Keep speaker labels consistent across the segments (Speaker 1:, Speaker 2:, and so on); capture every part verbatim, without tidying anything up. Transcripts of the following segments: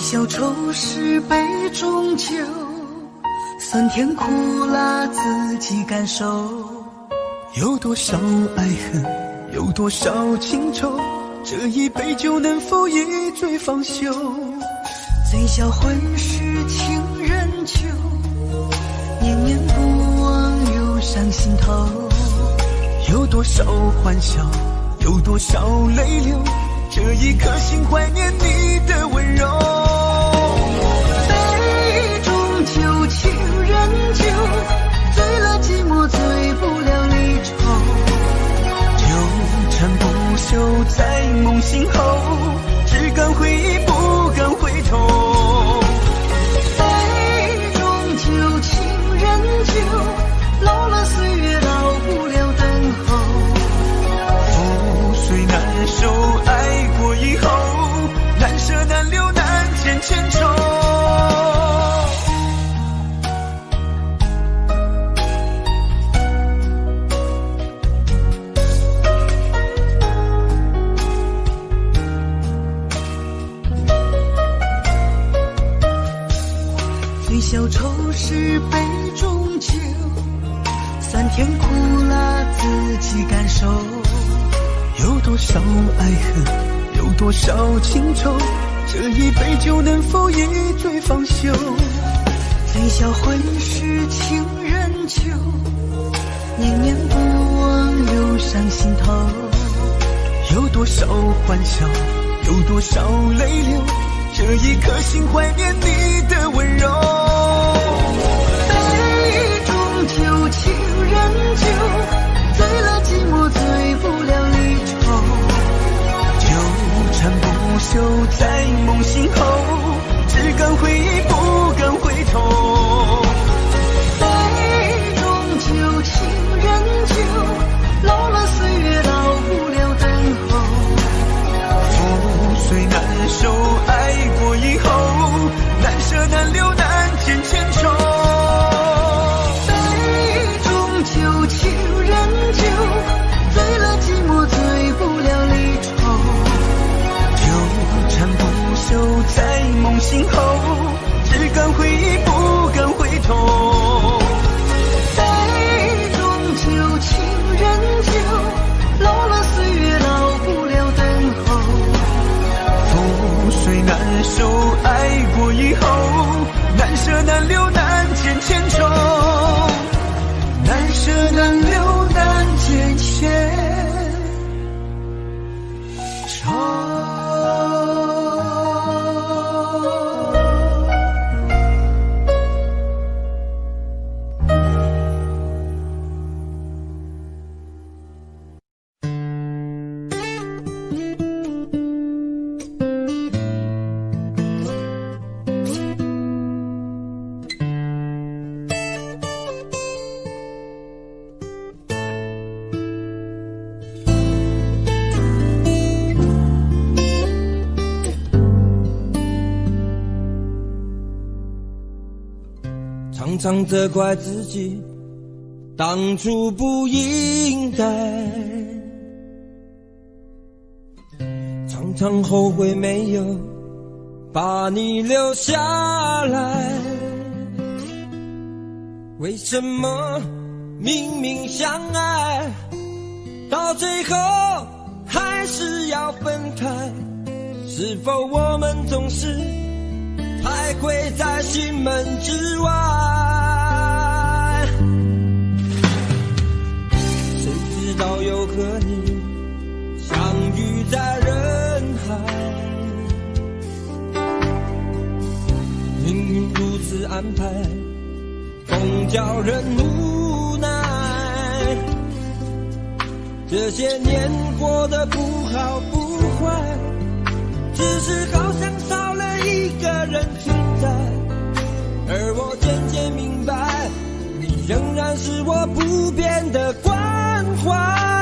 Speaker 1: 小愁是杯中酒，酸甜苦辣自己感受。
Speaker 2: 有多少爱恨，有多少情愁，这一杯酒能否一醉方休？
Speaker 1: 醉销魂是情人酒，念念不忘忧伤心头。
Speaker 2: 有多少欢笑，有多少泪流，这一颗心怀念你的温柔。
Speaker 1: 杯中酒，情人酒，醉了寂寞，醉不了离愁。
Speaker 2: 纠缠不休在梦醒后，只敢回忆不敢回头。
Speaker 1: 杯中酒，情人酒，老了岁月老不了等候。
Speaker 2: 覆水难收，爱过以后，难舍难留难解千愁。
Speaker 1: 醉消愁是杯中酒，酸甜苦辣自己感受。
Speaker 2: 有多少爱恨，有多少情愁，这一杯酒能否一醉方休？
Speaker 1: 醉销魂是情人酒，念念不忘忧伤心头。
Speaker 2: 有多少欢笑，有多少泪流，这一颗心怀念你的温柔。
Speaker 1: 杯中酒，情人酒，醉了寂寞，醉不了离愁。
Speaker 2: 纠缠不休在梦醒后，只敢回忆不敢回头。
Speaker 1: 杯中酒，情人酒，老了岁月老不了等候。
Speaker 2: 覆水难收，爱过以后，难舍难留难解千愁。
Speaker 1: 杯中酒，情人酒，醉了寂寞，醉不了离愁。
Speaker 2: 纠缠不休在梦醒后，只敢回忆不敢回头。
Speaker 1: 杯中酒，情人酒，老了岁月老不了等候。
Speaker 2: 覆水难收，爱过以后，难舍难留难解千愁。难舍难留难解千愁。
Speaker 3: 常常责怪自己当初不应该，常常后悔没有把你留下来。为什么明明相爱，到最后还是要分开？是否我们总是徘徊在心门之外？谁知道又和你相遇在人海，命运如此安排，总叫人无奈。这些年过得不好不坏，只是好像少了一个人存在，而我渐渐明白，你仍然是我不变的关怀。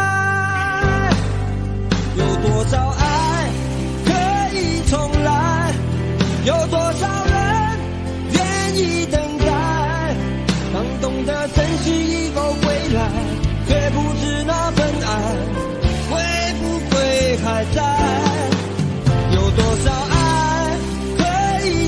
Speaker 3: 有多少爱可以重来，有多少人愿意等待，当懂得珍惜以后归来，却不知那份爱会不会还在。有多少爱可以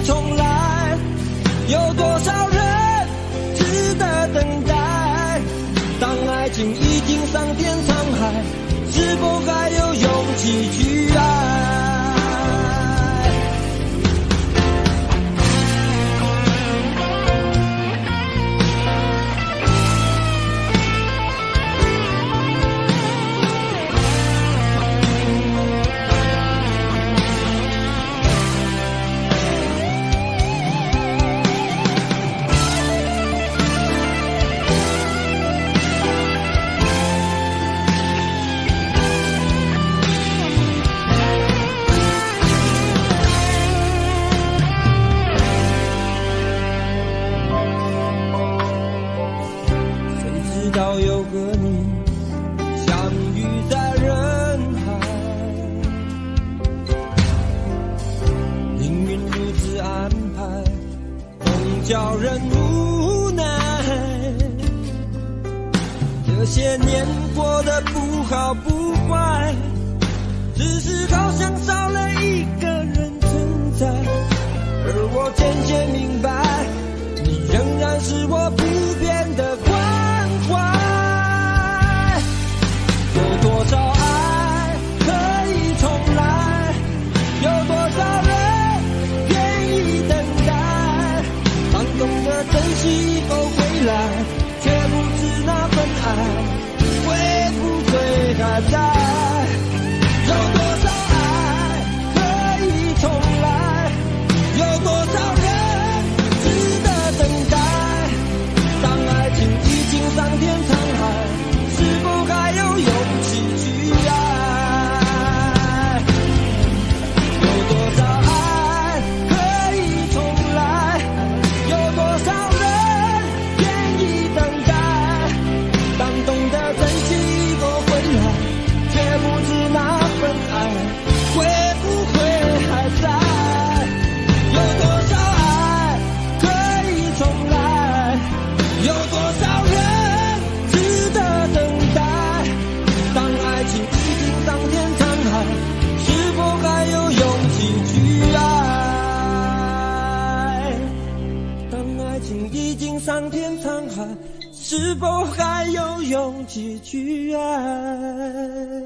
Speaker 3: 情已经桑田沧海，是否还有勇气去爱？叫人无奈，这些年过得不好不坏，只是好像少了一个人存在。而我渐渐明白，你仍然是我不变的关怀。有多少爱可以重来，有多少人愿意等待，当懂得珍惜以后回来，却不知那份爱会不会还在。有多少爱可以重来，有多少人值得等待，当爱情已经桑田沧海，是否还有勇气去爱？有多少爱可以重来，有多少人愿意等待，当懂得珍惜以后回来，却不知那份爱会不会还在。有多少爱可以重来，有多少人值得等待，当爱情已经桑田沧海，是否还有勇气去爱？当爱情已经桑田沧海，是否还有勇气去爱？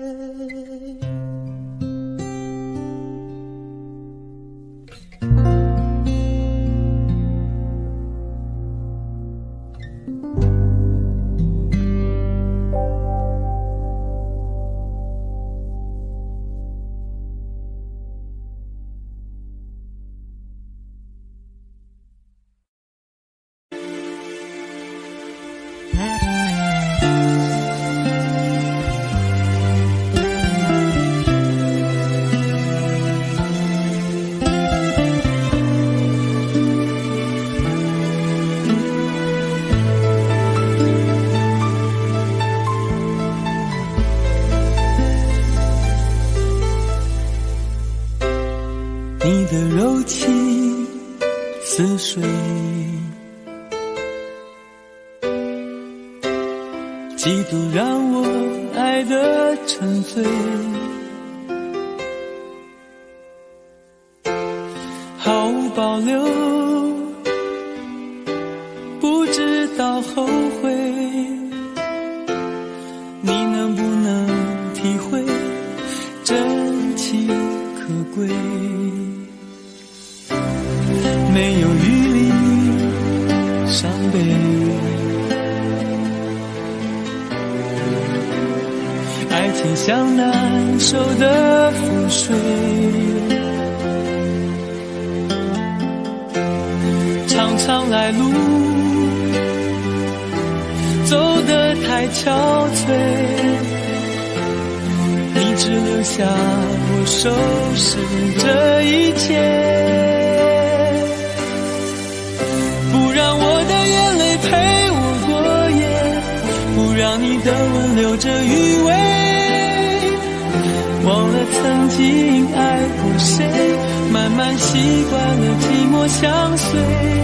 Speaker 2: 你的柔情似水，几度让我爱得沉醉，毫无保留，不知道后悔。你能不能体会真情可贵？没有余力伤悲，爱情像难收的覆水，长长来路走得太憔悴，你只留下我收拾这一切，让你的吻留着余味，忘了曾经爱过谁，慢慢习惯了寂寞相随，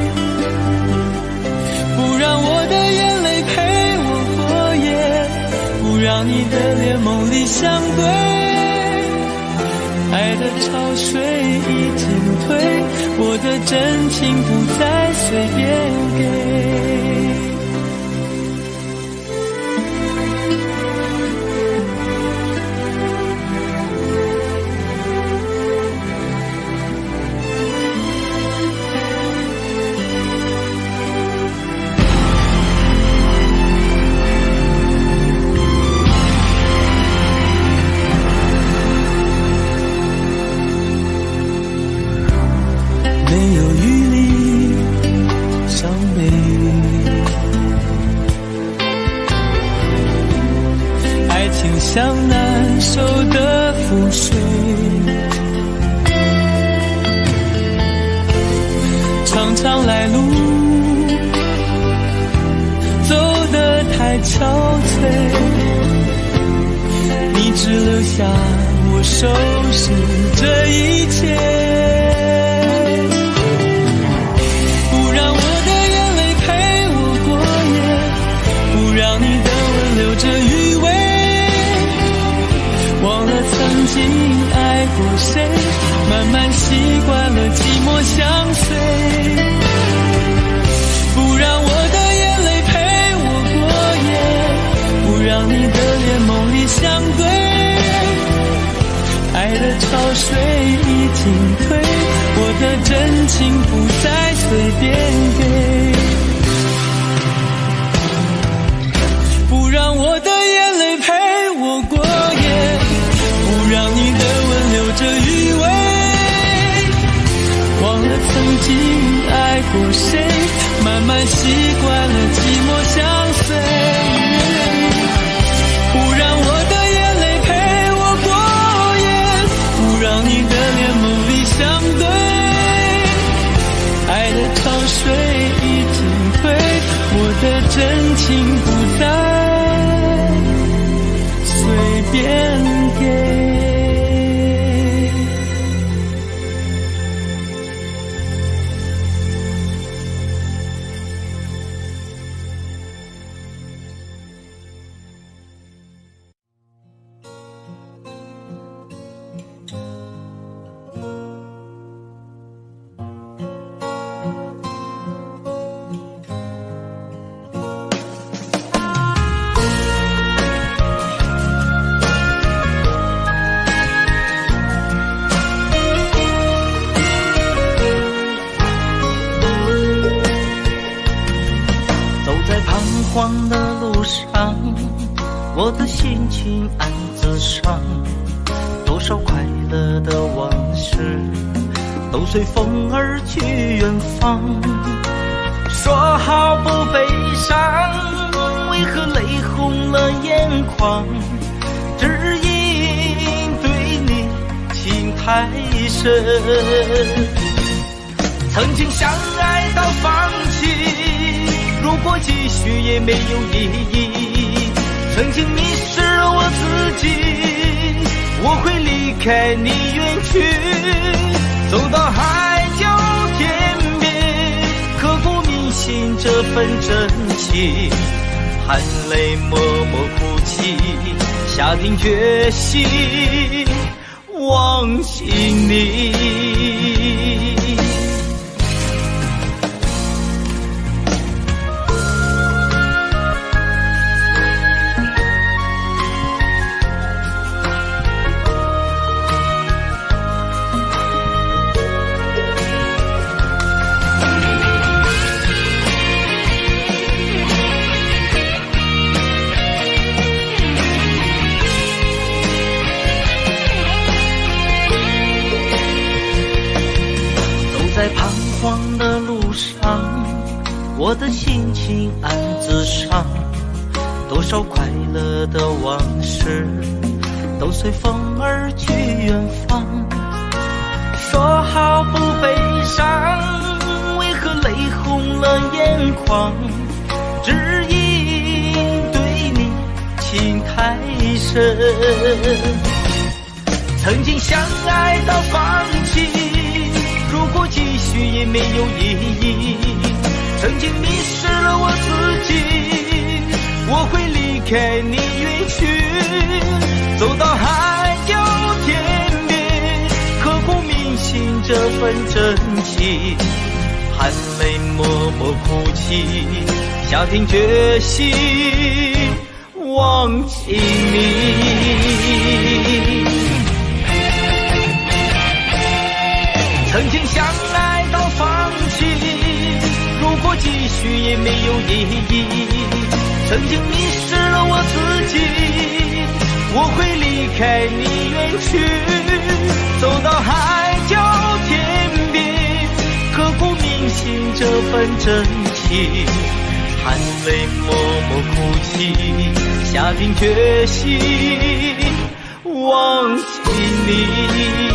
Speaker 2: 不让我的眼泪陪我过夜，不让你的脸梦里相对，爱的潮水已经退，我的真情不再随便给。 像难收的覆水。常常来路走得太憔悴，你只留下我收拾这一切，不让我的眼泪陪我过夜，不让你的吻留着余味，忘了曾经爱过谁，慢慢习惯了寂寞相随，不让我的眼泪陪我过夜，不让你的脸梦里相对，爱的潮水已经退，我的真情不再随便给，不让我的眼泪陪我过夜，不让你的吻留着余味，忘了曾经爱过谁，慢慢习惯了寂寞相随，不让我的眼泪陪我过夜，不让你的脸梦里相对，爱的潮水已经退，我的真情不再随便给。
Speaker 1: 荒的路上，我的心情暗自伤，多少快乐的往事都随风而去远方。说好不悲伤，为何泪红了眼眶？只因对你情太深，曾经相爱到放弃，如果继续也没有意义，曾经迷失了我自己，我会离开你远去，走到海角天边，刻骨铭心这份真情，含泪默默哭泣，下定决心忘记你。在彷徨的路上，我的心情暗自伤，多少快乐的往事都随风而去远方。说好不悲伤，为何泪红了眼眶？只因对你情太深，曾经相爱到放弃，如果继续也没有意义，曾经迷失了我自己，我会离开你远去，走到海角天边，刻骨铭心这份真情，含泪默默哭泣，下定决心忘记你。曾经相爱到放弃，如果继续也没有意义，曾经迷失了我自己，我会离开你远去，走到海角天边，刻骨铭心这份真情，含泪默默哭泣， 下定决心忘记你。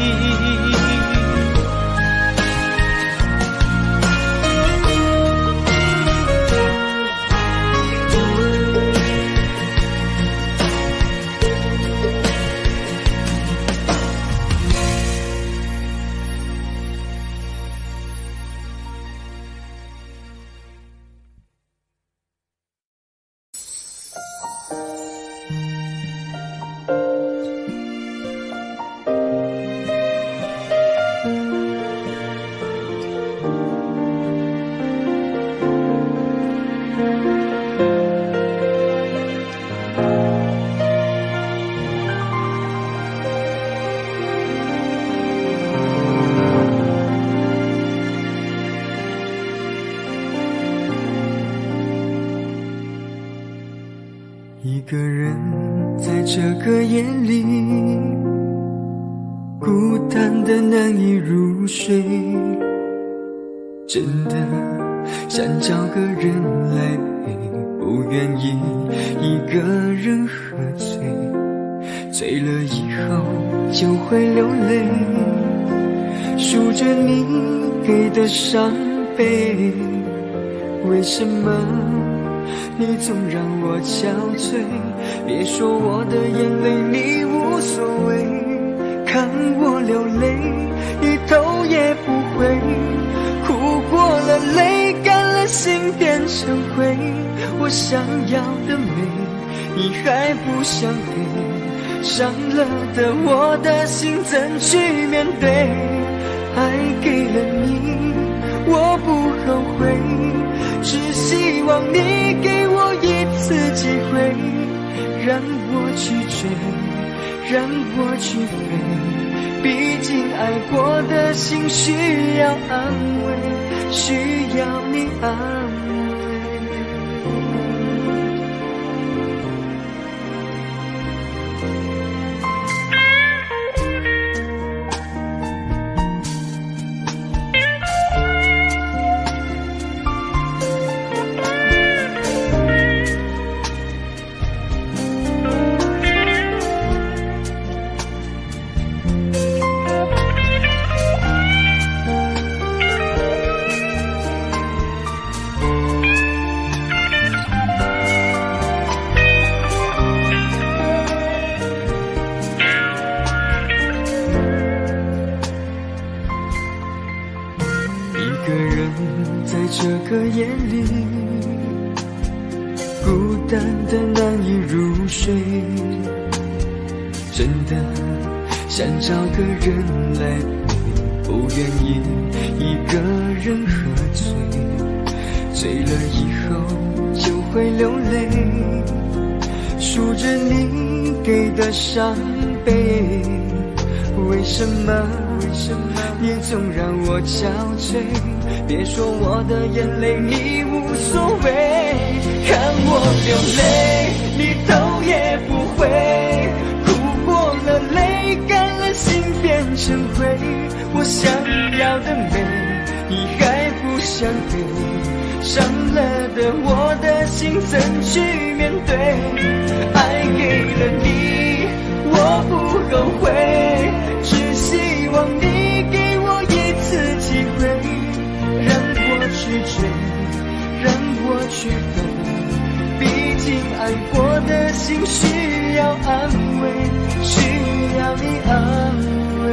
Speaker 2: 一个人在这个夜里，孤单的难以入睡，真的想找个人来陪，不愿意一个人喝醉，醉了以后就会流泪，数着你给的伤悲，为什么你总让我憔悴？别说我的眼泪你无所谓，看我流泪一头也不回，哭过了泪干了心变成灰，我想要的美你还不想给，伤了的我的心怎去面对？爱给了你我不后悔，只希望你给我一次机会，让我去追，让我去飞，毕竟爱过的心需要安慰，需要你安慰。这个夜里，孤单的难以入睡，真的想找个人来陪，不愿意一个人喝醉，醉了以后就会流泪，数着你给的伤悲，为什么为什么你总让我憔悴？别说我的眼泪你无所谓，看我流泪你头也不回，哭过了泪干了心变成灰，我想要的美你还不想给，伤了的我的心怎去面对？爱给了你我不后悔，只希望你给我一次机会，让我去追，让我去飞，毕竟爱过的心需要安慰，需要你安慰。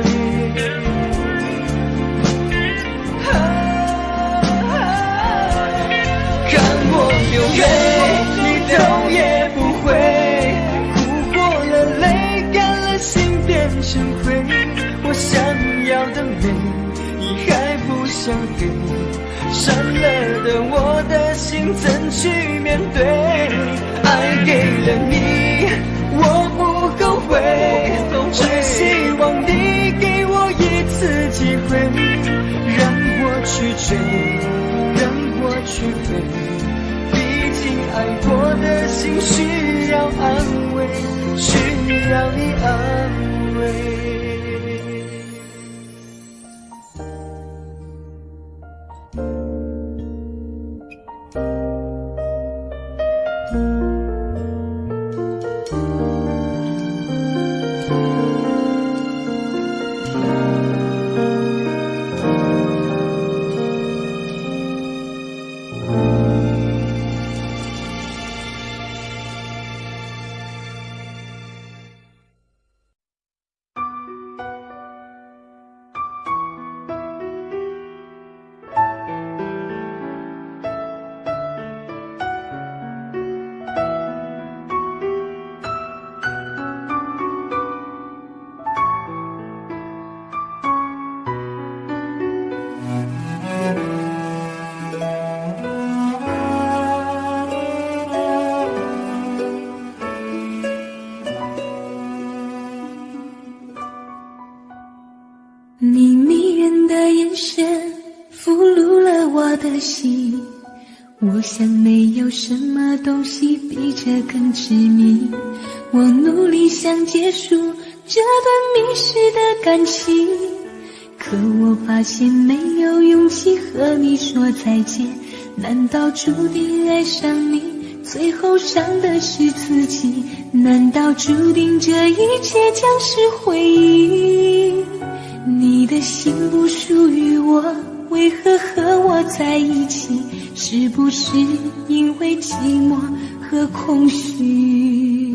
Speaker 2: 啊啊、看我流泪你头也不回，哭过了泪干了心变成灰，我想要的美你还不想给，伤了的我的心怎去面对？爱给了你我不后悔，只希望你给我一次机会，让我去追，让我去飞，毕竟爱过的心需要安慰，需要你安慰。
Speaker 4: 想没有什么东西比这更致命，我努力想结束这段迷失的感情，可我发现没有勇气和你说再见，难道注定爱上你最后伤的是自己？难道注定这一切将是回忆？你的心不属于我，为何和我在一起？是不是因为寂寞和空虚？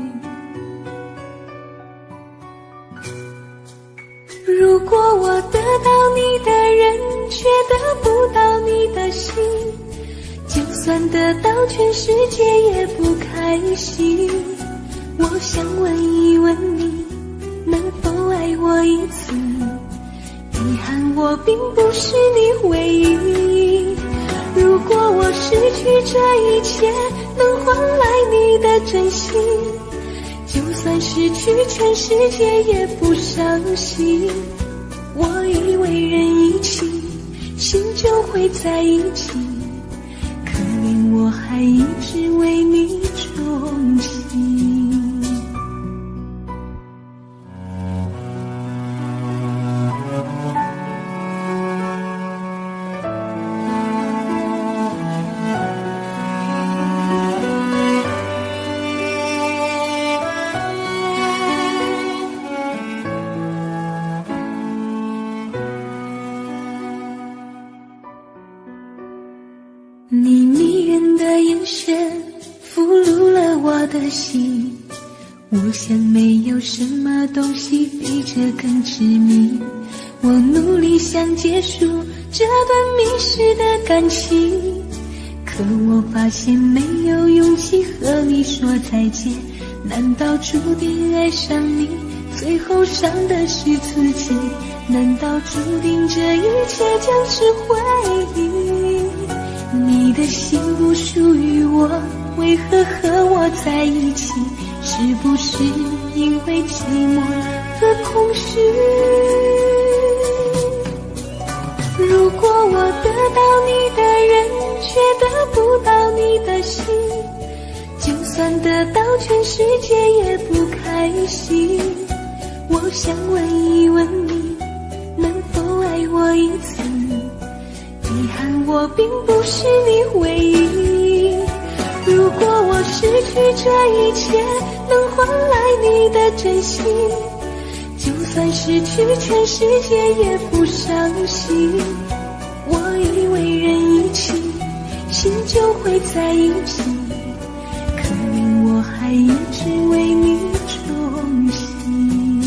Speaker 4: 如果我得到你的人，却得不到你的心，就算得到全世界也不开心。我想问一问你，能否爱我一次？遗憾我并不是你唯一。如果我失去这一切，能换来你的真心，就算失去全世界也不伤心。我以为人一起，心就会在一起，可怜我还一直为你憧憬。你迷人的眼神俘虏了我的心，我想没有什么东西比这更致命，我努力想结束这段迷失的感情，可我发现没有勇气和你说再见，难道注定爱上你最后伤的是自己？难道注定这一切将是回忆？你的心不属于我，为何和我在一起？是不是因为寂寞和空虚？如果我得到你的人，却得不到你的心，就算得到全世界也不开心。我想问一问你，能否爱我一次？遗憾我并不是你唯一。如果我失去这一切，能换来你的真心，就算失去全世界也不伤心。我以为人一起，心就会在一起，可怜我还一直为你憧憬。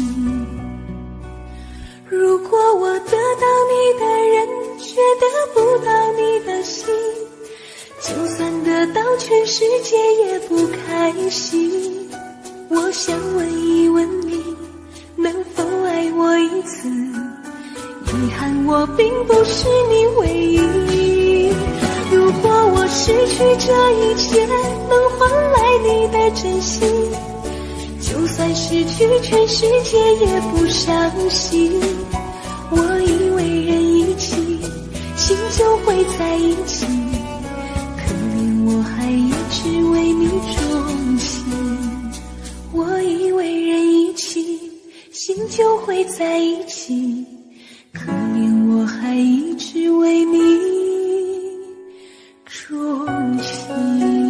Speaker 4: 如果我得到你的人，却得不到你的心，就算得到全世界也不开心。我想问一问你，能否爱我一次？遗憾我并不是你唯一。如果我失去这一切，能换来你的真心，就算失去全世界也不伤心。我以为人一起，心就会在一起，可怜我还一直为你钟情。我以为人一起，心就会在一起，可怜我还一直为你钟情。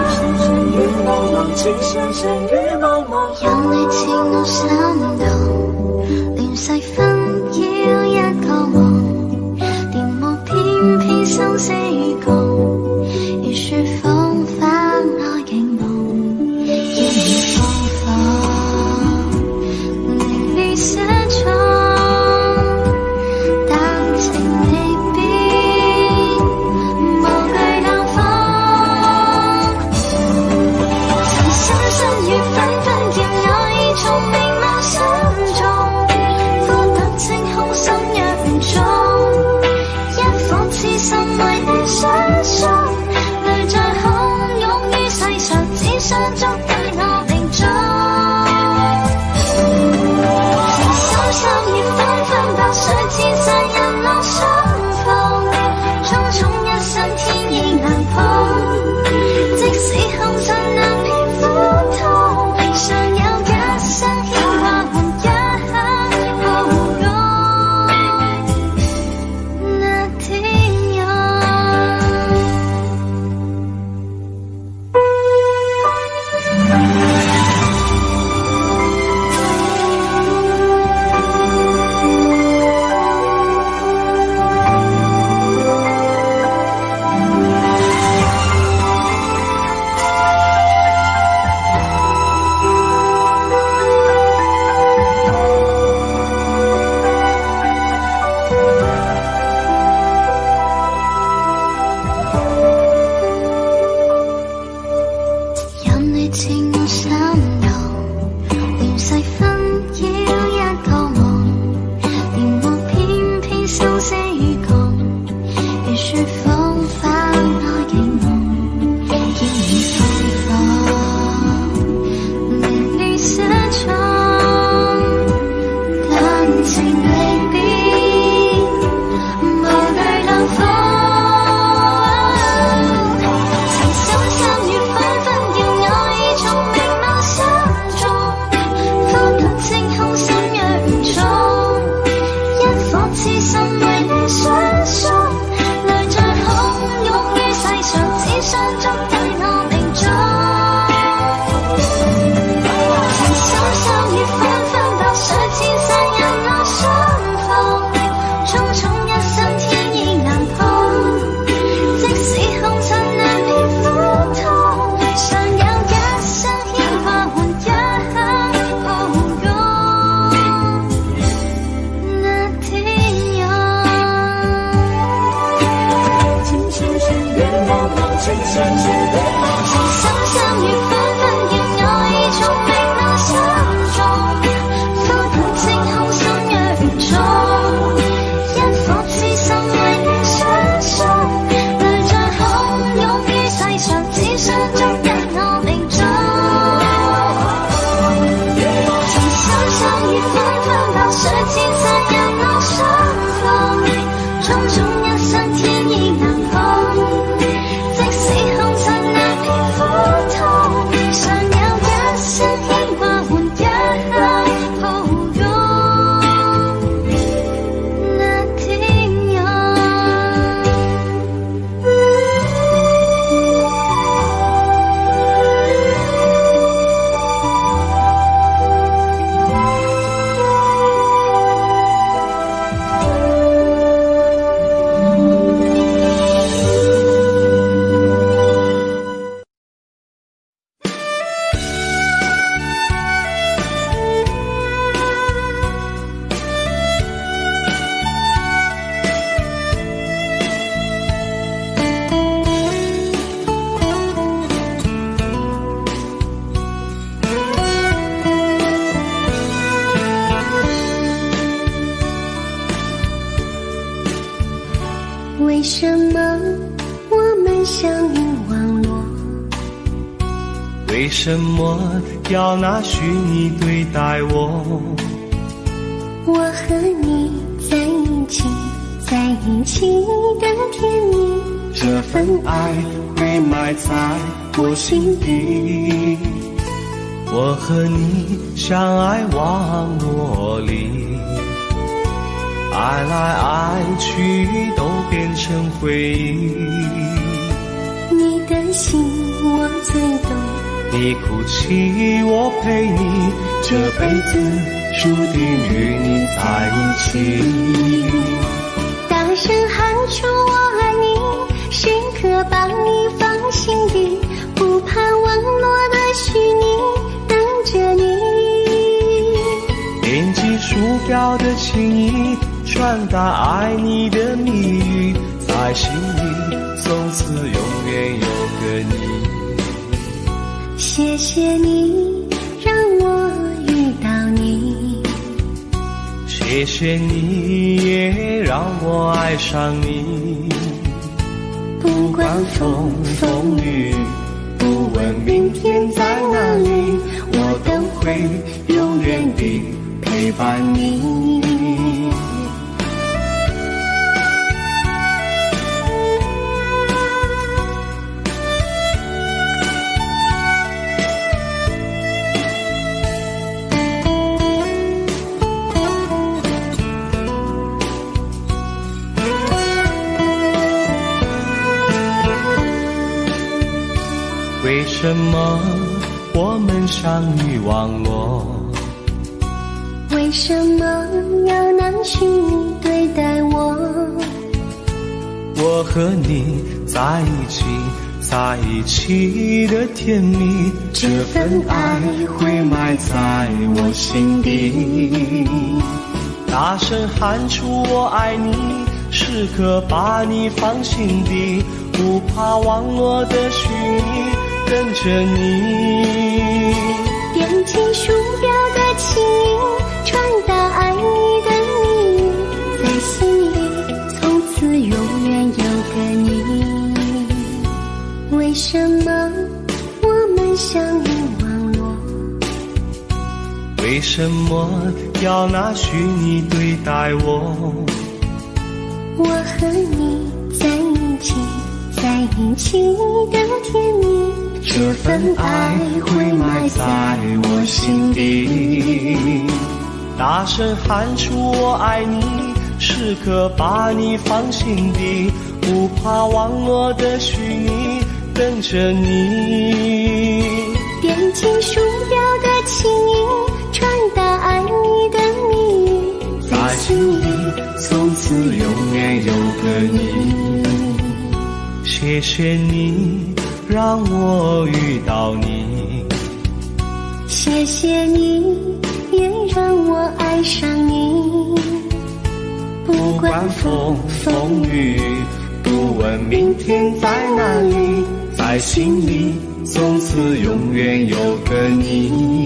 Speaker 5: 眼泪倾流闪动，
Speaker 4: 亂世紛擾一個夢，電幕偏偏生死共，如雪風花愛景夢，要你放放，離離寫錯，但情未變，無懼冷風，曾深深雨紛紛叫我已從明眸心中。清空心若中，一顆痴心為你相送，淚在洶湧於世上，只想捉對我命中。情深深雨紛紛，白水千山人浪相逢，匆匆一生天意難碰，即使空盡難免苦痛，尚有一生牽掛換一
Speaker 5: 为什么我们相遇网络？
Speaker 1: 为什么要拿虚拟对待我？
Speaker 5: 我和你在一起，在一起的甜蜜，
Speaker 1: 这份爱会埋在我心底。我和你相爱网络里，爱来爱去都变成回忆。
Speaker 5: 你的心我最懂，
Speaker 1: 你哭泣我陪你，这辈子
Speaker 2: 注定与你在一起。
Speaker 5: 大声喊出我爱你，时刻把你放心底，不怕网络的虚拟，等着你。
Speaker 2: 点击鼠标的情意，传达爱你的蜜语，在心里从此永远有个你。
Speaker 5: 谢谢你让我遇到你，
Speaker 2: 谢谢你也让我爱上你。不管风风雨，不问明天在哪里，我都会永远地陪伴你。为什么我们相遇网络？
Speaker 5: 为什么要拿虚拟对待我？
Speaker 2: 我和你在一起，在一起的甜蜜，这份爱会埋在我心底。大声喊出我爱你，时刻把你放心底，不怕网络的虚拟，等着你。
Speaker 5: 点击鼠标的情音，传达爱你的蜜语，在心里从此永远有个你。为什么我们相遇网络？
Speaker 2: 为什么要拿虚拟对待我？
Speaker 5: 我和你在一起，在一起的甜蜜，
Speaker 2: 这份爱会埋在我心底。大声喊出我爱你，时刻把你放心底，不怕网络的虚拟，等着你。
Speaker 5: 点击鼠标的情音，传达爱你的蜜语，
Speaker 2: 在心里从此永远有个你。谢谢你让我遇到你，
Speaker 5: 谢谢你也让我爱上你。
Speaker 2: 不管风风雨，不问明天在哪里，在心里从此永远有个你。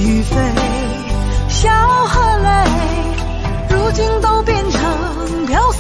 Speaker 3: 如今都变成飘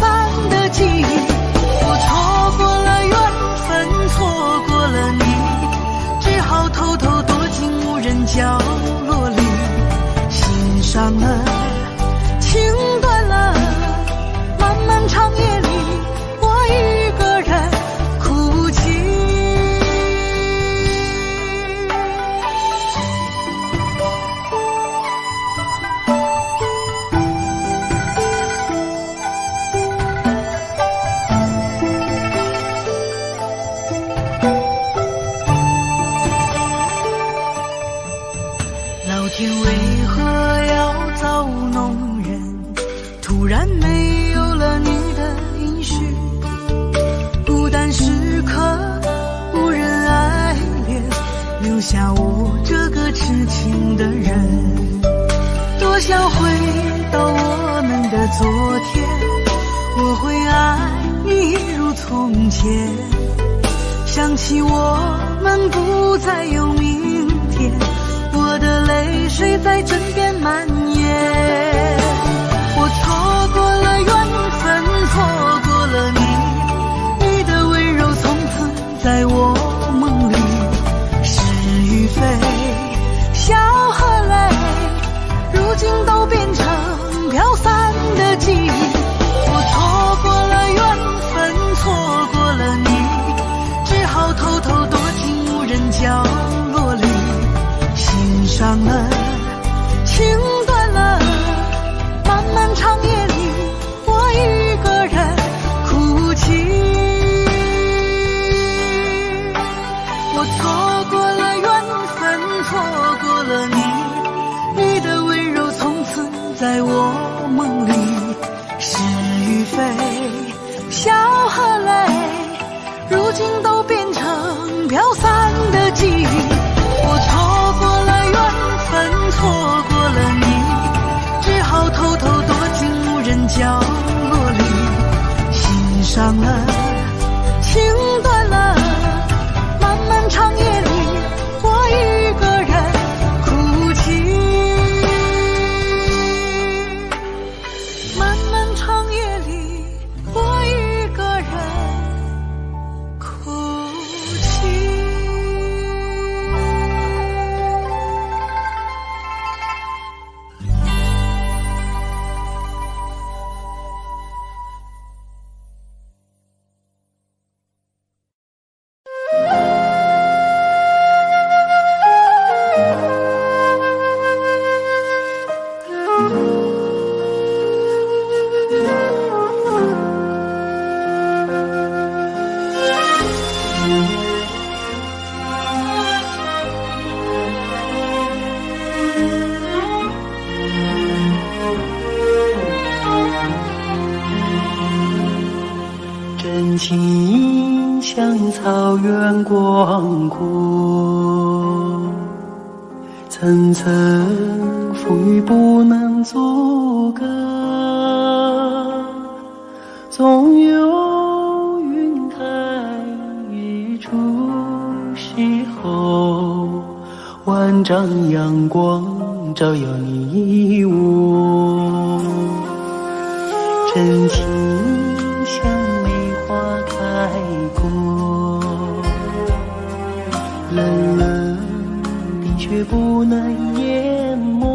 Speaker 2: 要回到我们的昨天，我会爱你一如从前。想起我们不再有明天，我的泪水在枕边蔓延。我错过了缘分，错过了你，你的温柔从此在我梦里。是与非，笑和泪，如今都变成飘散的记忆。我错过了缘分，错过了你，只好偷偷躲进无人角落里。心伤了，情断了，漫漫长夜里，我一个人哭泣。我错过了缘分，错过了你，你的温柔从此在我梦里。是与非，笑和泪，如今都变成飘散的记忆。我错过了缘分，错过了你，只好偷偷躲进无人角落里。心伤了，情断了，漫漫长夜里，我一个人哭泣。漫漫长夜里，我一个人哭泣。
Speaker 6: 真情像草原广阔，层层风雨不能阻隔，总有云开日出时候，万丈阳光照耀你我。真情像梅花开过，冷冷冰雪不能淹没，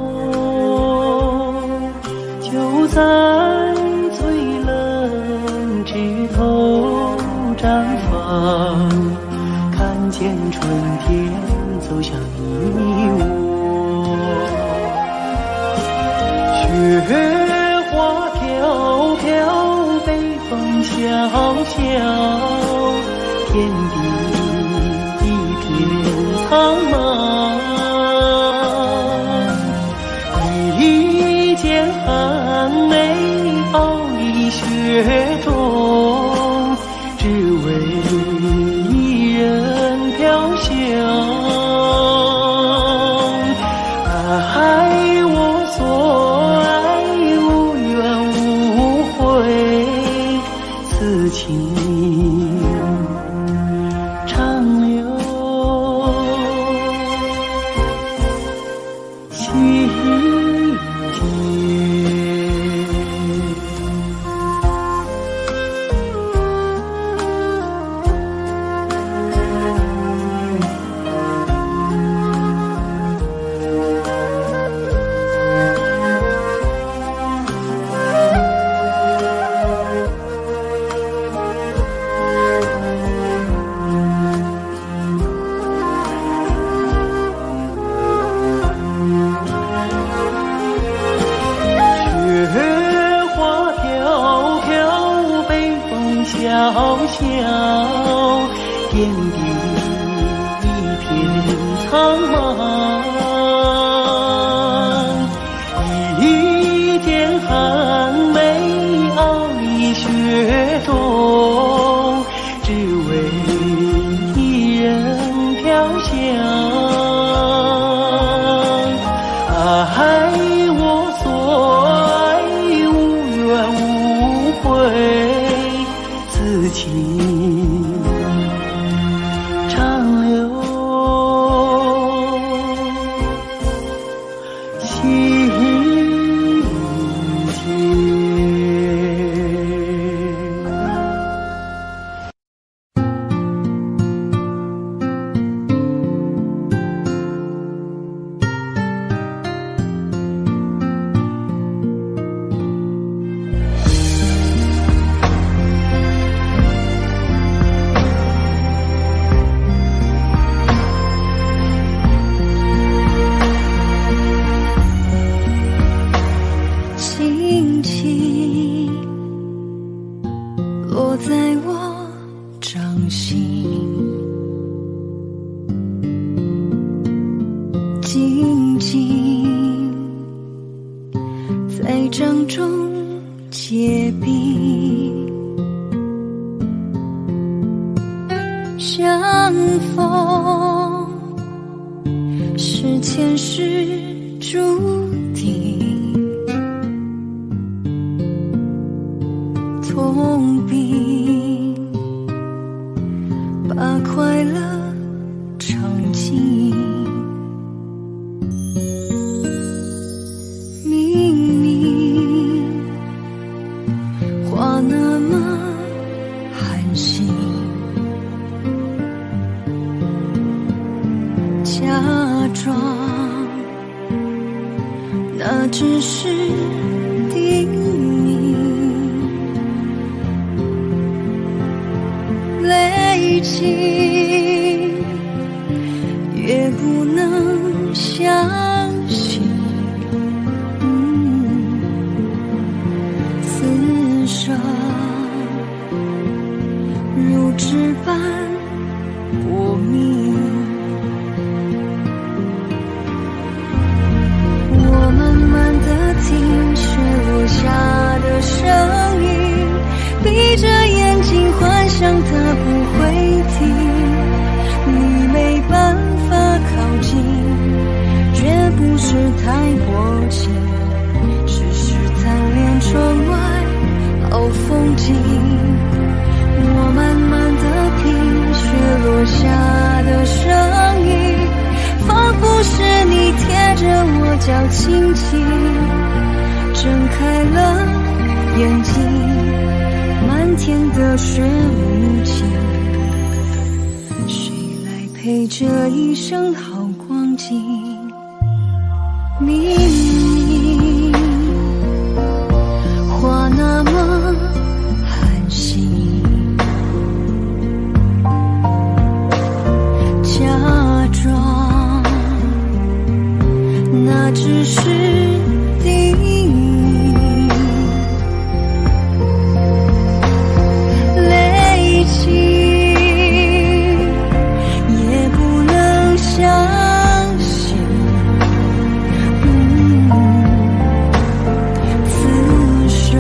Speaker 6: 就在最冷枝头绽放，看见春天走向你我。雪花飘飘，北风萧萧，天地一片苍茫。一剑寒梅傲立雪中，只为一人飘香。爱我所爱，无怨无悔，此情长留心间。小小天地一片苍茫，一剑寒梅傲立雪中，只为一人飘香。爱我此情长留心间。
Speaker 4: 静静在掌中结冰，相逢是前世注定，痛并把快乐尝尽。话那么寒心，假装那只是叮咛，累积越不能相信。如纸般薄命，我慢慢地听雪落下的声音，闭着眼睛幻想它不会停，你没办法靠近，绝不是太薄情，只是贪恋窗外好风景。我慢慢地听雪落下的声音，仿佛是你贴着我脚轻轻睁开了眼睛，漫天的雪无情，谁来陪这一生好光景？明明话那么寒心，假装那只是叮咛，累积也不能相信，嗯，此生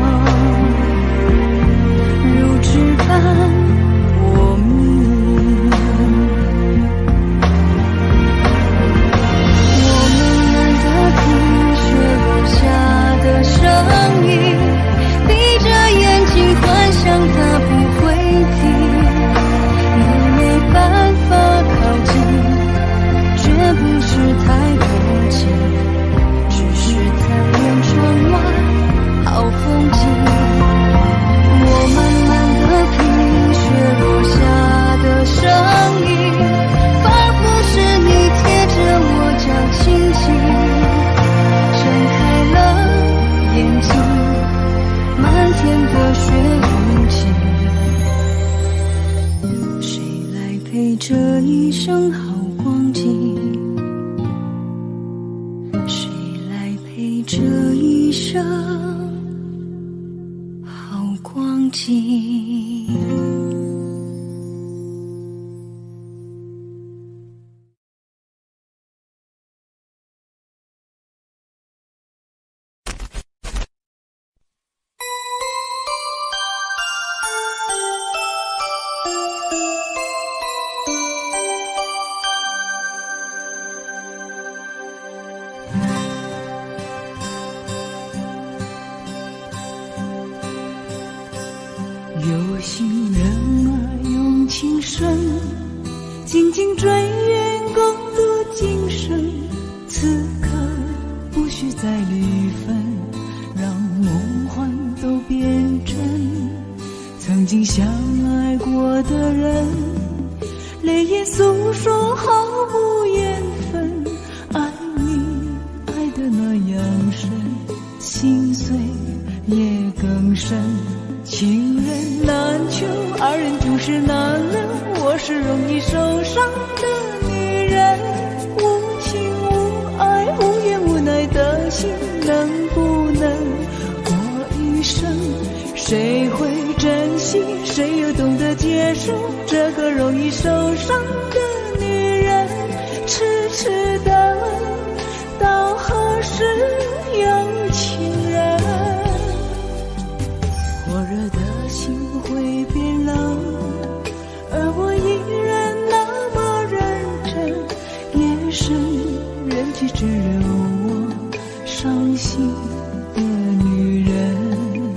Speaker 4: 如纸般薄命。声音，闭着眼睛幻想它不会停，你没办法靠近，绝不是太薄情，只是贪恋窗外好风景。我慢慢地听雪落下的声音，仿佛是你贴着我脚轻轻睁开了眼睛，漫天的雪无情，谁来陪这一生好光景？谁来陪这一生好光景？
Speaker 2: 有心
Speaker 4: 心人儿用情深，紧紧追远共度今生。此刻不需再离分，让梦幻都变真。曾经相爱过的人，泪眼诉说毫无缘分。爱你爱得那样深，心碎也更深。情人难求，二人总是难留。我是容易受伤的女人，无情无爱无怨无奈的心，能不能过一生？谁会珍惜，谁又懂得接受这个容易受伤的女人？痴痴的到何时有情人？火热的心会变冷，而我依然那么认真。夜深人去只留我伤心的女人。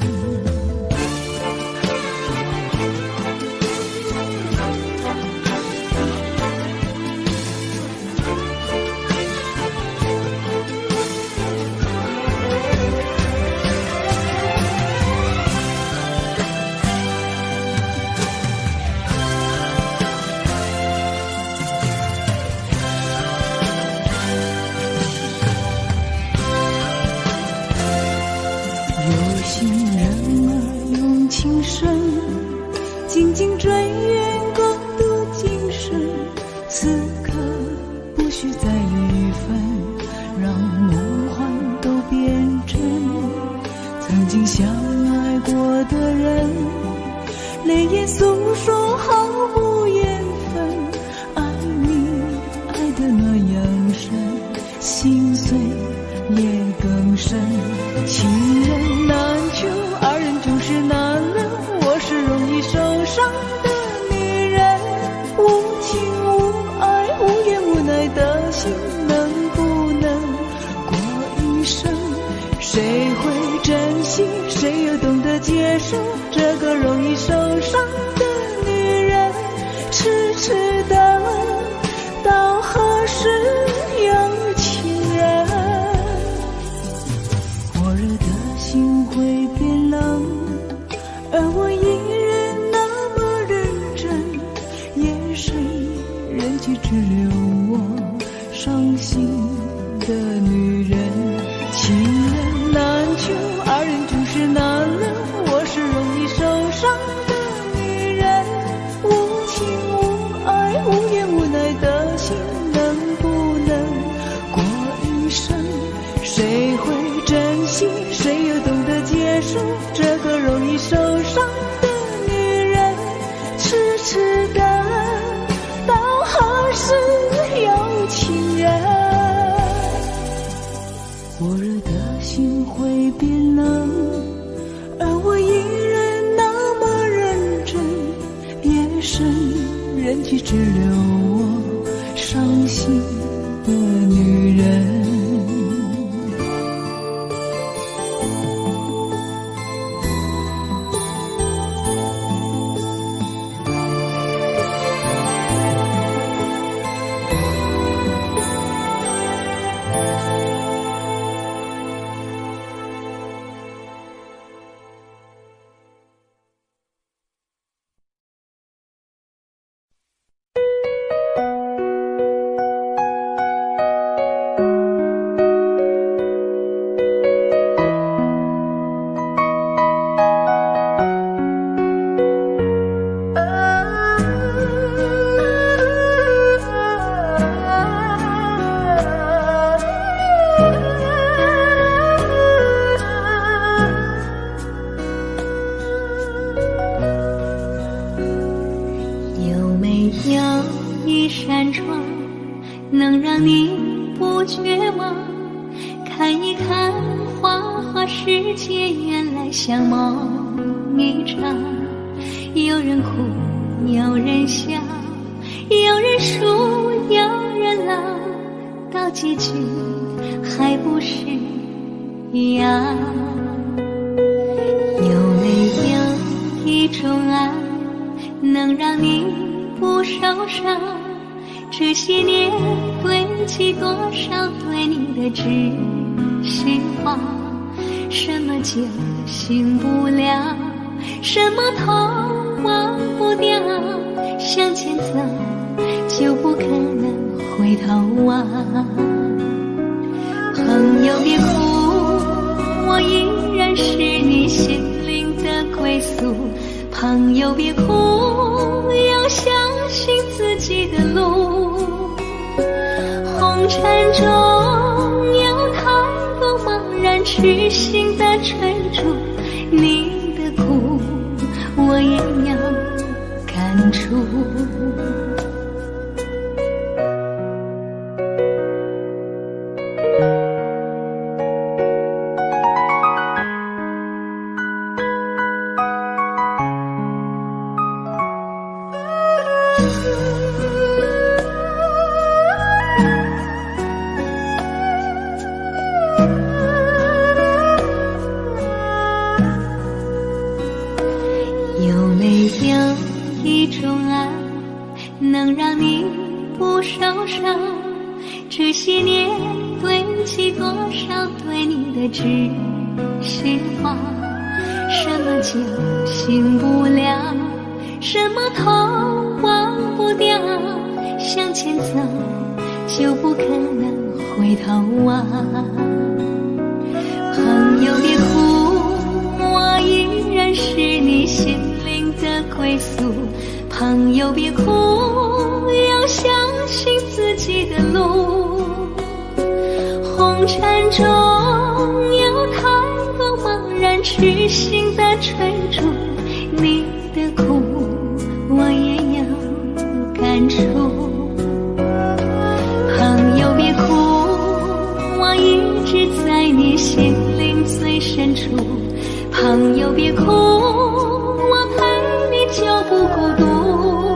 Speaker 4: 紧紧追远共度今生。此刻不需再离分，让梦幻都变真。曾经相爱过的人，泪眼诉说毫无缘分。爱你爱得那样深，心碎也更深。情人难求，二人总是难留。我是容易受伤的女人，无情无爱无怨无奈的心，能不能过一生？谁会珍惜，谁又懂得接受这个容易受伤的女人？痴痴的到何时有情人？火热的心会变冷，而我依然那么认真。夜深人去只留我伤心的女人。情人难求，二人总是难留。我是容易受伤的女人，无情无爱无怨无奈的心，能不能过一生？谁会珍惜，谁又懂得接受这个容易受伤的女人？痴痴的到何时有情人？火热的心会变冷，而我依然那么认真。夜深人去只留我伤心的女人。
Speaker 5: 能让你不绝望，看一看花花世界，原来像梦一场。有人哭，有人笑，有人输，有人老，到结局还不是一样。有没有一种爱，
Speaker 4: 能让你不受伤？这些年堆积多少对你的知心话？什么叫醒不了？什么痛忘不掉？向前走就不可能回头望。朋友别哭，我依然是你心灵的归宿。朋友别哭，要相信自己的路。红尘中有太多茫然痴心的追逐，你的苦我也要感触。有没有一种爱能让你不受伤？这些年堆积多少对你的知心话？什么叫醒不了？什么痛忘不掉？向前走就不可能回头望。朋友别哭，我依然是你心灵的归宿。朋友别哭，要相信自己的路。红尘中有太多茫然痴心的追逐，你的苦我也要感触。朋友别哭，我一直在你心灵最深处。朋友别哭，我陪你就不孤独。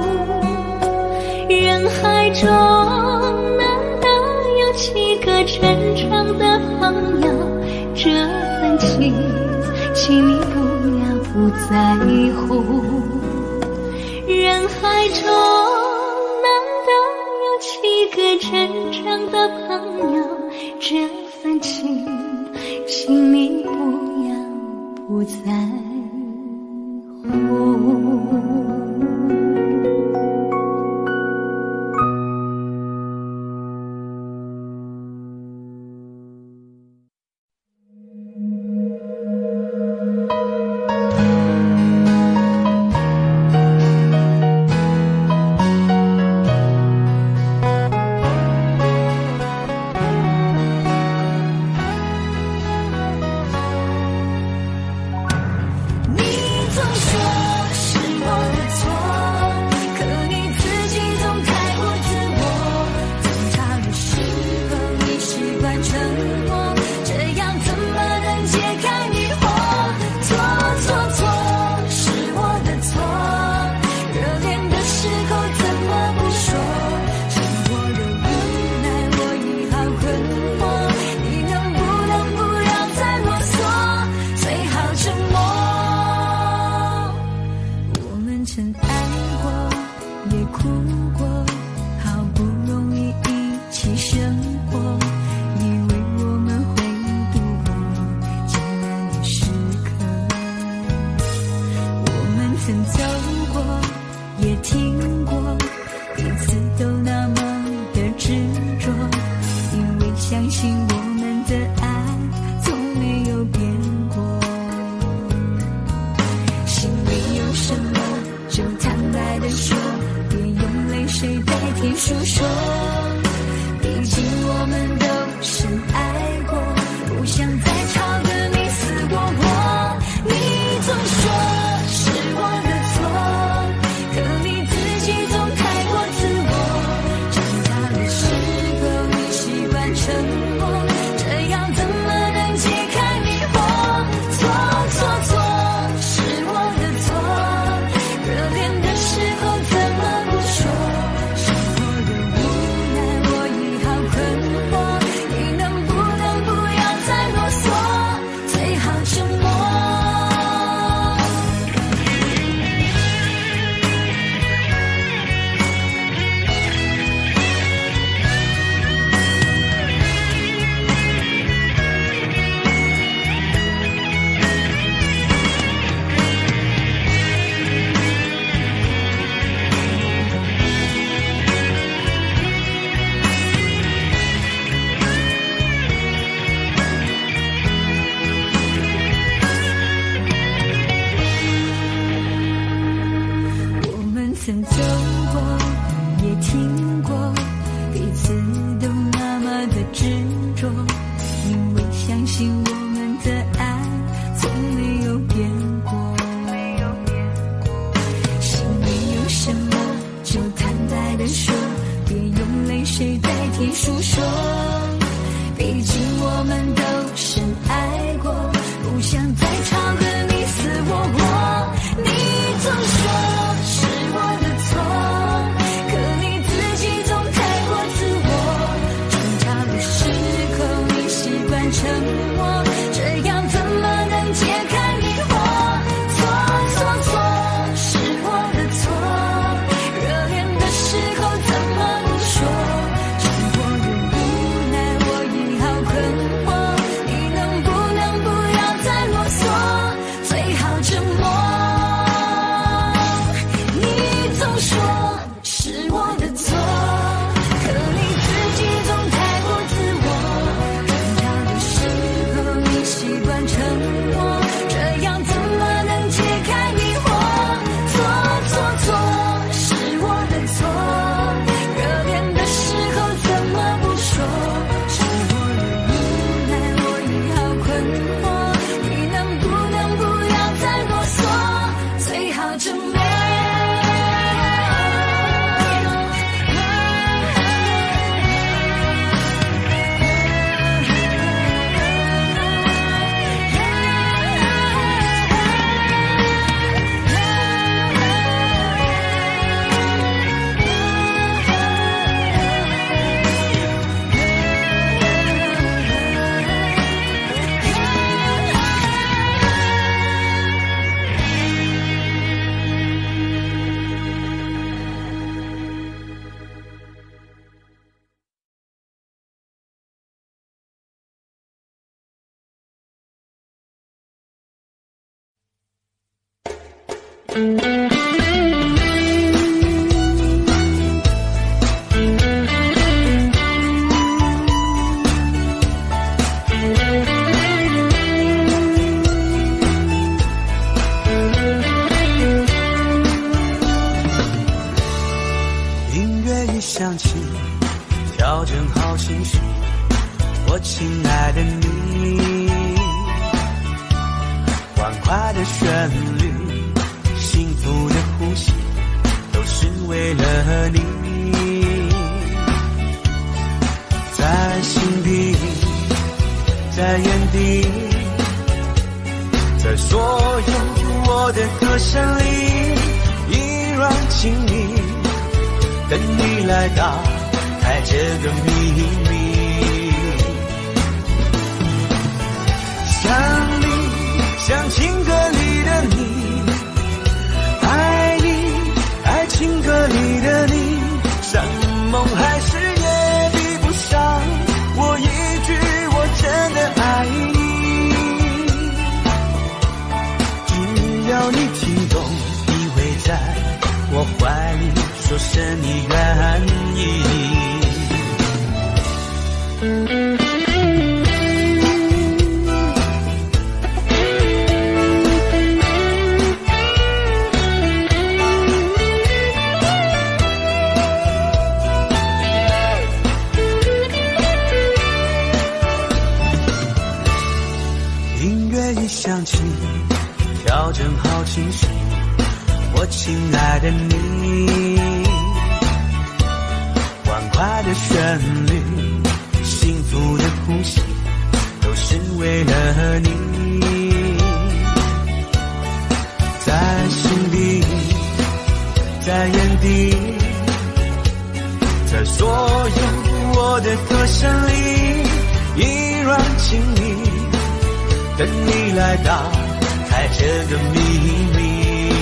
Speaker 4: 人海中难得有几个真诚的朋友，这份情请你不要不在乎。人海中难得有几个真诚的朋友，这份情请你不要不在乎。
Speaker 5: 我
Speaker 4: 听过，彼此都那么的执着，因为相信我们的爱从没有变过。心里有什么就坦白地说，别用泪水代替诉说，毕竟我们都深爱过，不想再吵个你死我活。你总说是我的错，可你自己总太过自我，争吵的时候你习惯沉默，这样怎么能解开迷惑？错错错，是我的错，热恋的时候怎么不说？生活的无奈我已好困惑，你能不能不要再啰嗦，最好沉默。你总说是我的错，可你自己总太过自我，争吵的时候你习惯沉默，这样怎么能解开迷惑？错错错，是我的错，热恋的时候怎么不说？生活的无奈我已好困惑，你能不能不要再啰嗦，最好沉默。
Speaker 2: 音乐一响起，调整好情绪，我亲爱的你，欢快的旋律，幸福的呼吸，都是为了你。在心底，在眼底，在所有我的歌声里，依然静谧，等你来打开这个秘密。想你，像情歌里的你，爱你，爱情歌里的你，像梦还是也比不上我一句我真的爱你。只要你听懂，依偎在我怀里，说声你愿意。音乐一响起，调整好情绪，我亲爱的你，欢快的旋律，幸福的呼吸，都是为了你。在心底，在眼底，在所有我的歌声里，依然静谧，等你来打开这个秘密。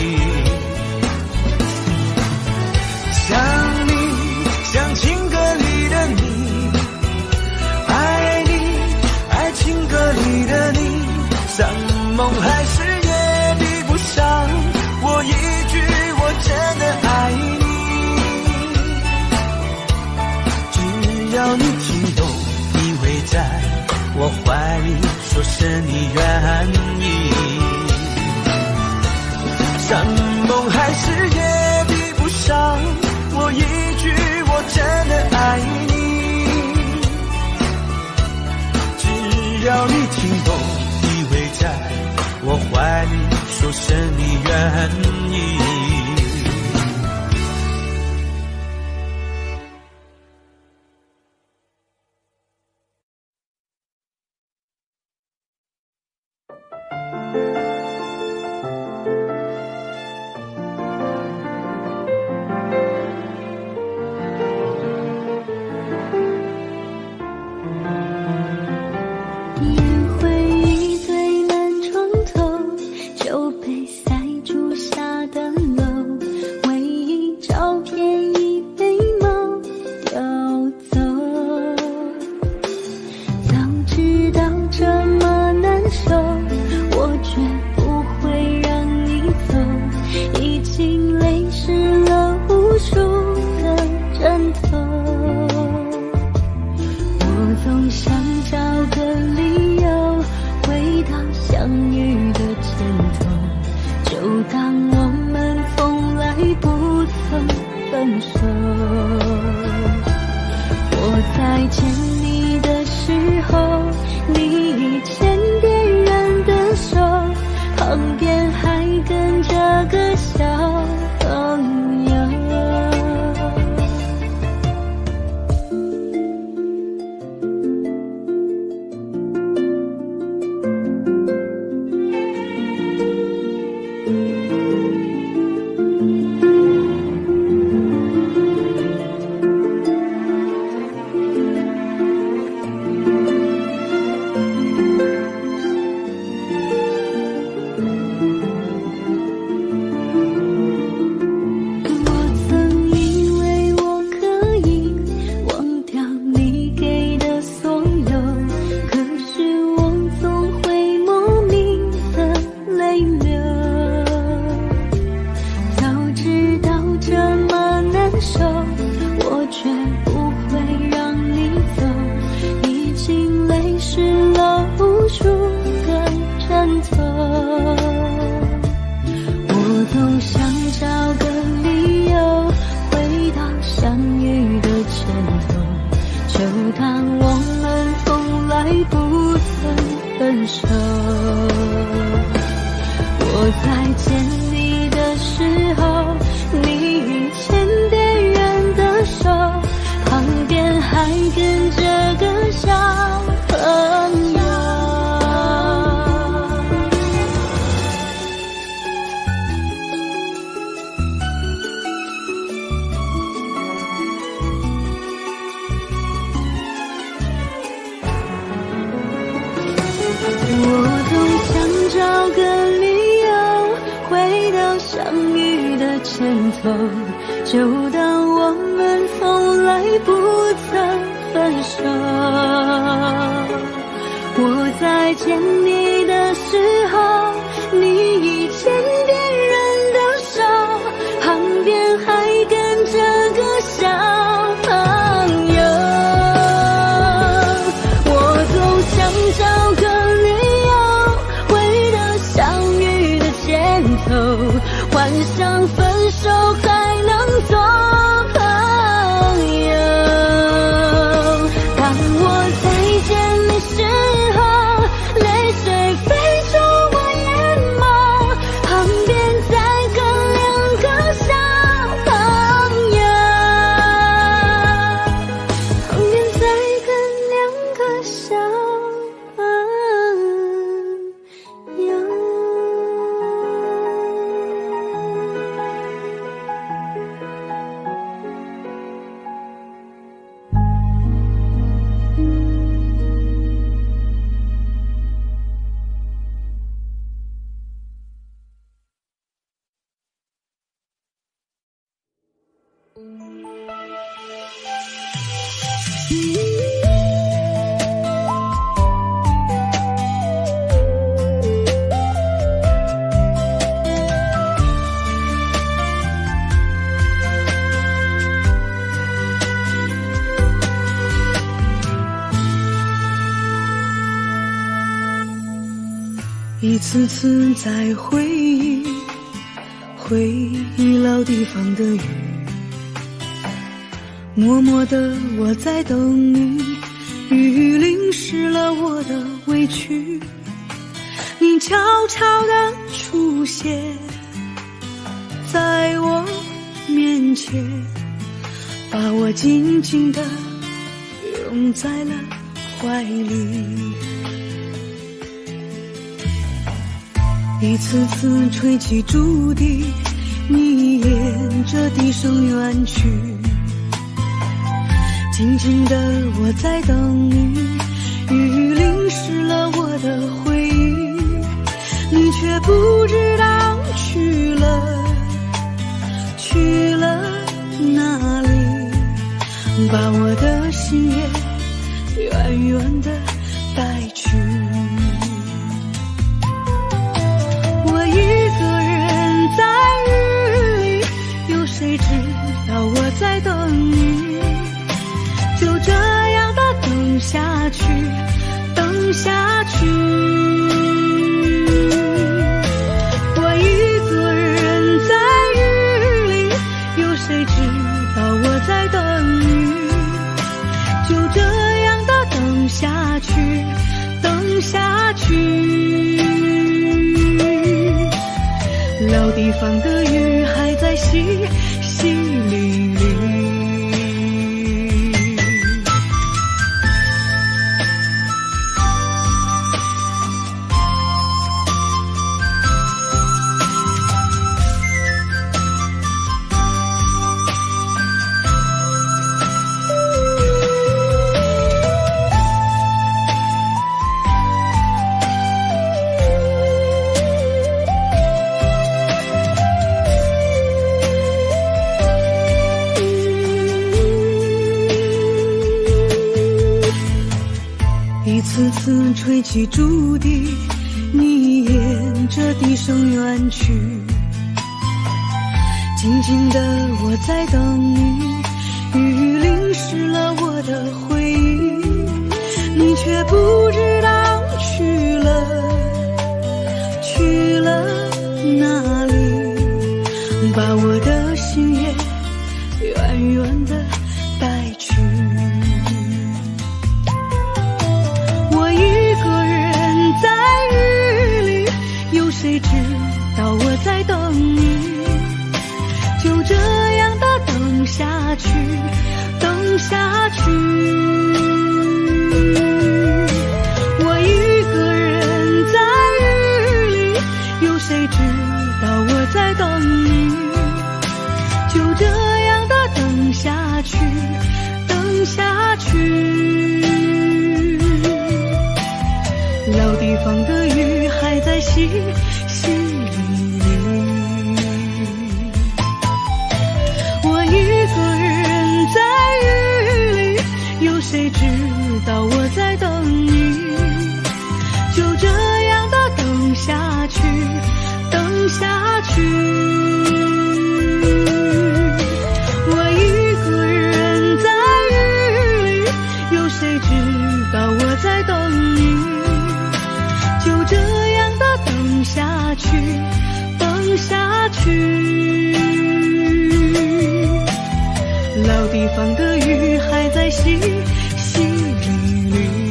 Speaker 2: 想你，像情歌里的你，爱你，爱情歌里的你，像梦还是也比不上我一句我真的爱你。只要你听懂，依偎在我怀里，说声你愿意。像梦还是也比不上我说一句我真的爱你。只要你心动，依偎在我怀里，说声你愿意。
Speaker 4: 就当我们从来不曾分手。我在见你的时候，你已牵别人的手，旁边还跟着个小朋友。我总想找个理由回到相遇的前头，幻想分手还能做朋友。当我再见你时候，泪水飞出我眼眸，旁边再跟两个小朋友，旁边再跟两个小朋友。
Speaker 6: 一次次在回忆，回忆老地方的雨，
Speaker 4: 默默的我在等你，雨淋湿了我的委屈，你悄悄地出现在我面前，把我紧紧地拥在了怀里，一次次吹起竹笛，你沿着笛声远去，静静的我在等你，雨淋湿了我的回忆，你却不知道去了去了哪里，把我的心也远远地带去。我一个人在雨里，有谁知道我在等你，就这样的等下去，等下去。我一个人在雨里，有谁知道我在等你，就这样的等下去，等下去。老地方的雨还在淅淅沥沥，一次次吹起竹笛，你沿着笛声远去，静静的我在等你，雨淋湿了我的回忆，你却不知道去了去了哪里，把我的心也远远地带去。谁知道我在等你，就这样的等下去，等下去。我一个人在雨里，有谁知道我在等你，就这样的等下去，等下去。老地方的雨还在淅淅沥沥，我一个人在雨里，有谁知道我在等你，就这样的等下去，等下去。我一个人在雨里，有谁知道我在等你，就这样的等下去，等下去。老地方的雨还在淅淅沥沥。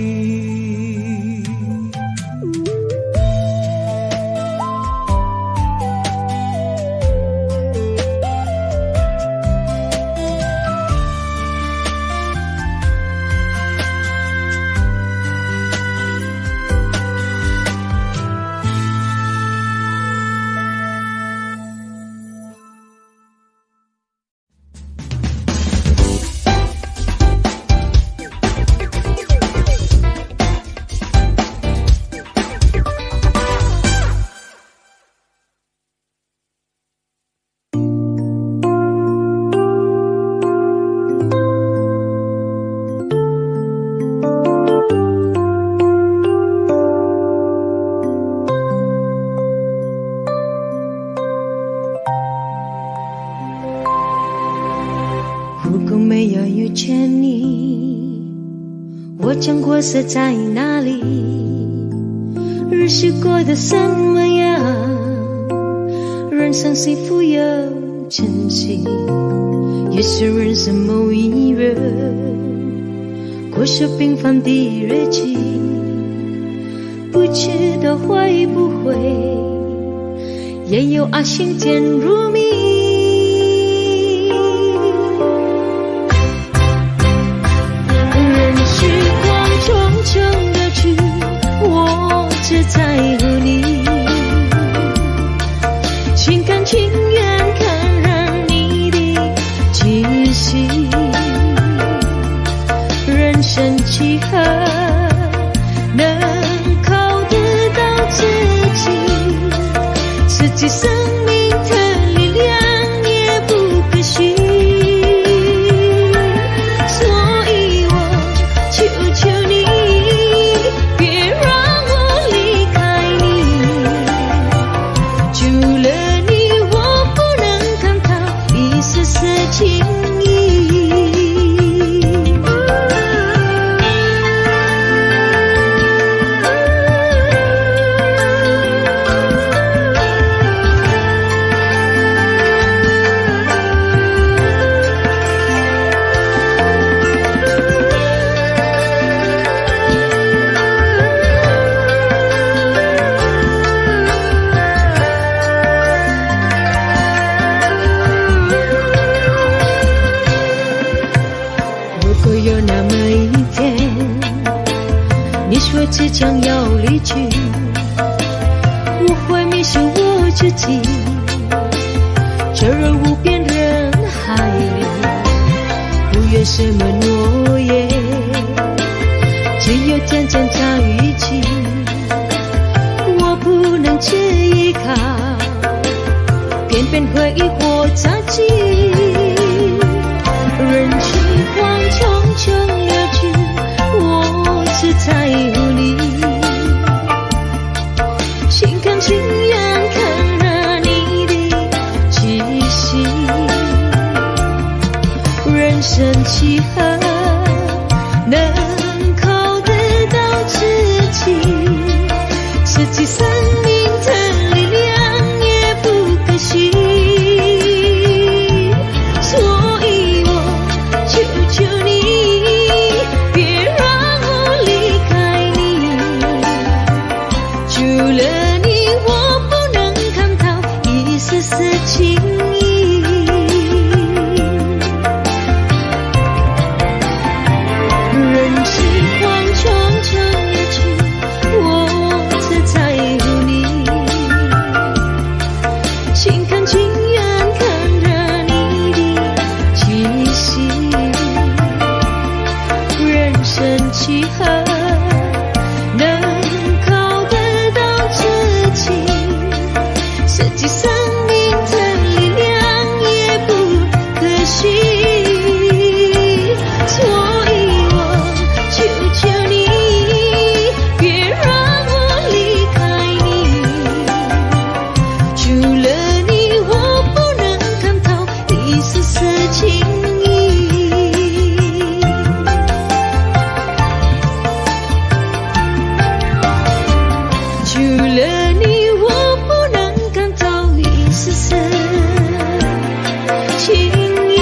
Speaker 7: 活色在哪里？日子过得怎么样？人生是富有珍惜， 也是人生某一日，过着平凡的日子，不知道会不会也有爱情渐入迷。任时光匆匆而去，我只在乎你，心甘情愿看染你的气息。人生几何能靠得到自己，自己生命的力量也不可惜。所以我求求你，别让我离开你，除了你我不能看到一丝丝情意。即将要离去，我会迷失我自己，坠入无边人海里，不愿什么诺言，只有渐渐在一起。我不能只依靠，偏偏回忆或着急。任时光匆匆而去，我只在乎你，心甘情愿看染你的气息。人生几何能靠得到自己，自己生命的力量也不可惜。所以我求求你，别让我离开你，除了你我不能看到一丝丝情意。任时光匆匆而去，我只在乎你，心甘情愿看着你的气息。人生几何能靠得到自己，自己生命的力量也不可惜。所以我求求你，别让我离开你，除了你我不能看到一丝丝情意。除了你我不能感到一丝丝情意。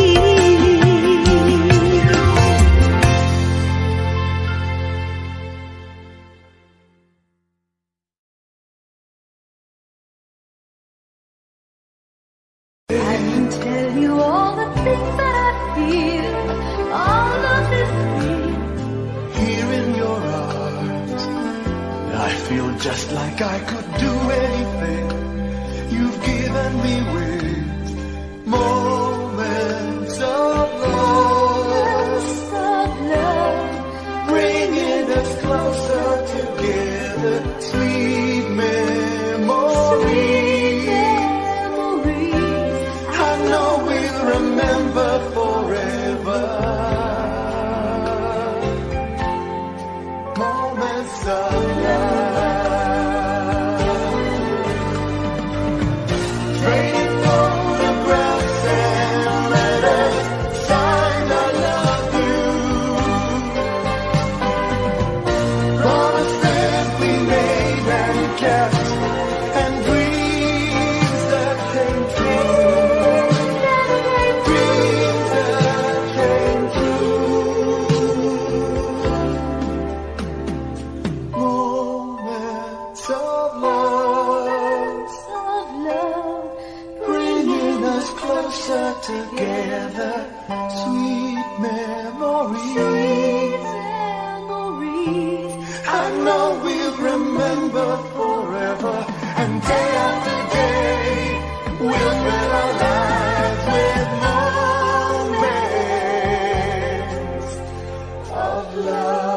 Speaker 4: I can tell you all the things that I feel, all of this feel.
Speaker 2: Here in your arms, I feel just like I could do anything. You've given me wings, moments of love,
Speaker 4: Of love,
Speaker 2: bringing us closer together. Sweet memories,
Speaker 4: memories.
Speaker 2: I know we'll remember forever. Moments of love, praying for closer together, sweet memories. I know we'll remember forever, and day after day we'll fill our lives with moments of love.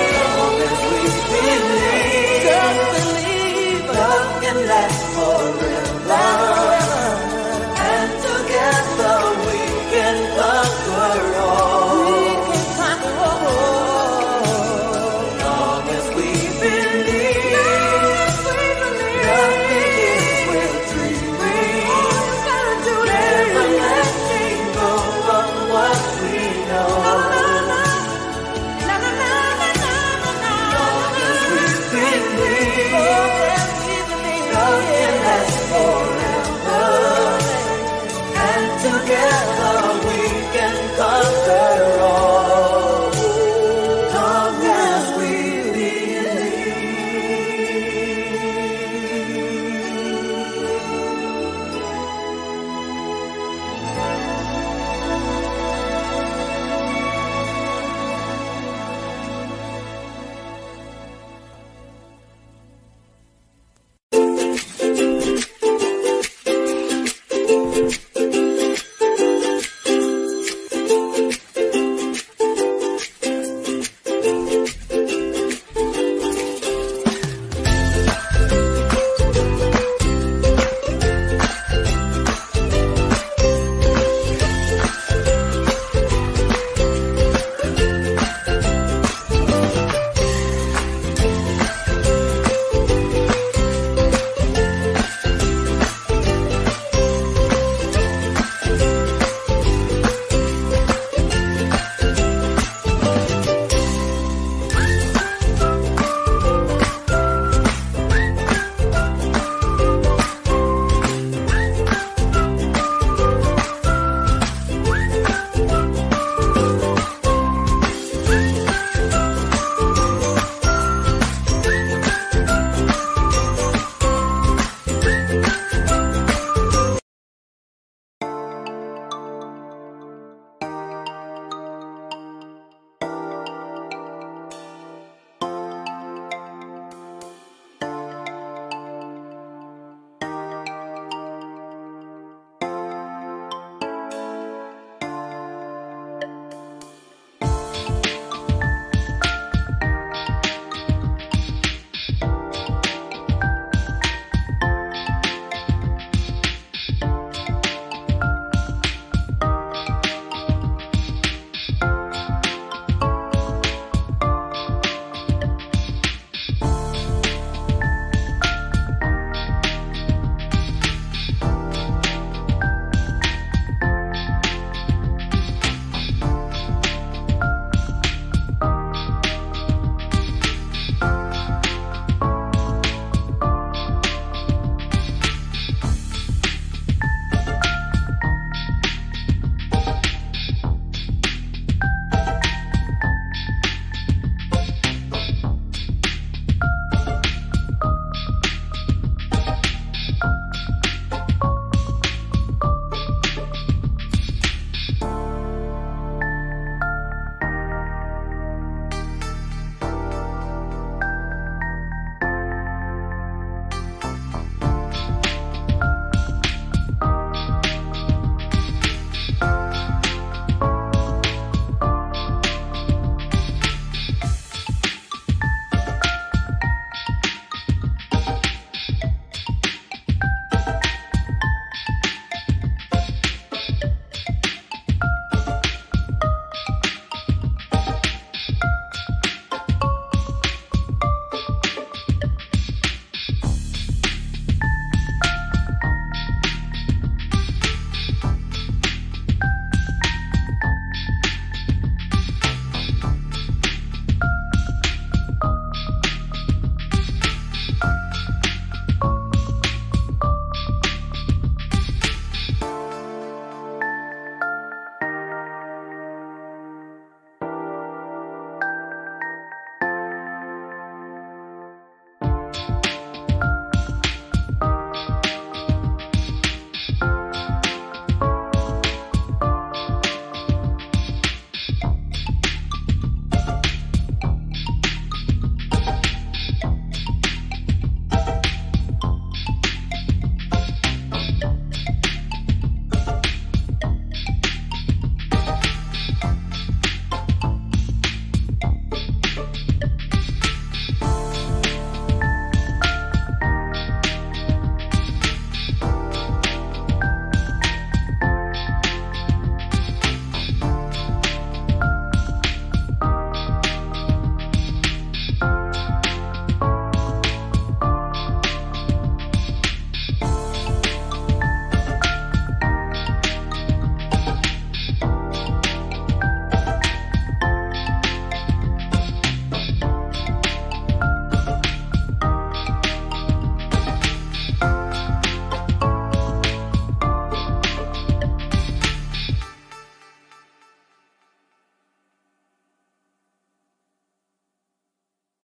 Speaker 2: Forever.